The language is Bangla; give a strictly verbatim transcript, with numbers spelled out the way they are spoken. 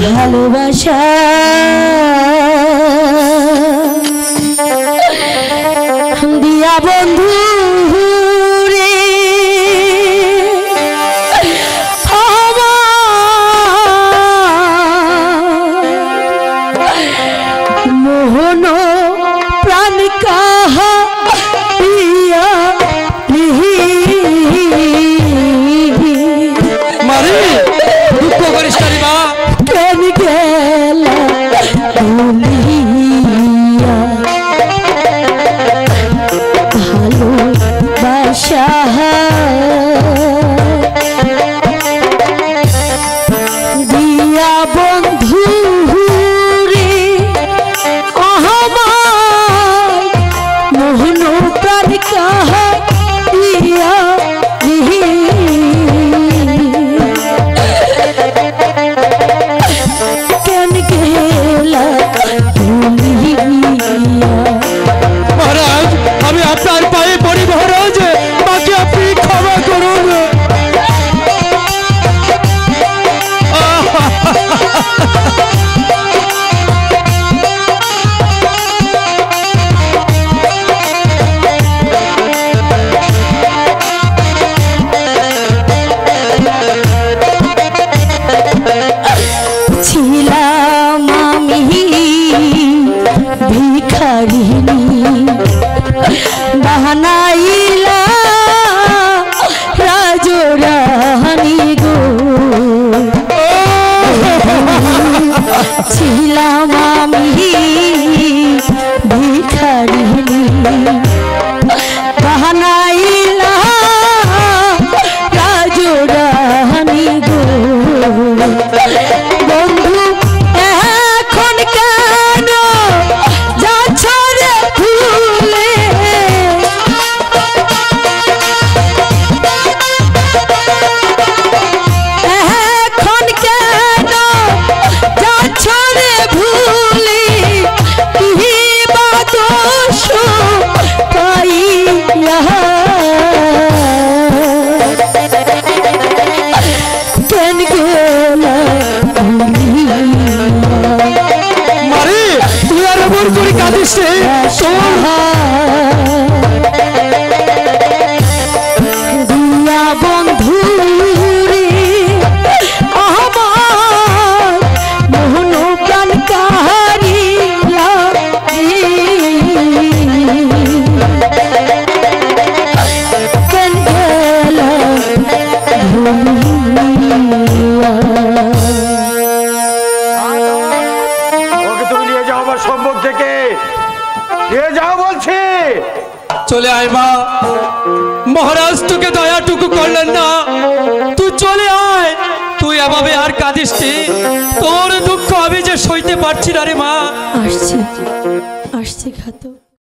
ভালোবাসা দিয়া বন্ধু রে মোহন প্রাণ কাহা পিয়া মারি দুঃখ করিস না রে মা কেন গেলা ভুলিয়া ভালোবাসা দিয়া বন্ধু রে আমার মোহন প্রাণ কাহা দিয়া মহারাজ আমি আপনার পায়ে পড়ি মহারাজ মাকে আপনি ক্ষমা করুন ছিলাম আমি ভিখারিনী বাহানাইলা রাজরানী গো ছিলাম আমি ভিখারিনী বাহানাইলা রাজরানী গো বন্ধু এখন কেন যাচ্ছ রে ভুলে এখন কেন যাচ্ছ রে ভুলে কি বা দোষ পাইয়া কেন গেলা মারি তুই আর এমন করে কাঁদিস রে দিয়া বন্ধু রে আমার মোহন প্রাণ কাহারিলা কেন গেলা ওকে তুমি নিয়ে যাও আমার সম্পদ থেকে নিয়ে যাও বলছি চলে আয় মা মহারাজ তোকে দয়াটুকু করলেন না তুই চলে আয় তুই এভাবে আর কাঁদিস নি তোর দুঃখ আমি যে সইতে পারছি না রে মা আসছে আসছে ঘাতক।